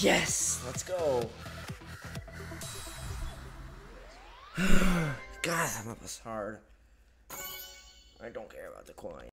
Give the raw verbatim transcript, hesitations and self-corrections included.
Yes! Let's go. God, that was hard. I don't care about the coin.